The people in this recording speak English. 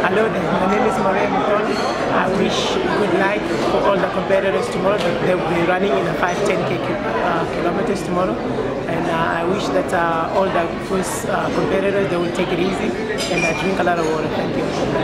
Hello, my name is Maria Mutoni. I wish good luck for all the competitors tomorrow. They will be running in the 5-10 kilometers tomorrow. And I wish that all the first competitors, they will take it easy and drink a lot of water. Thank you.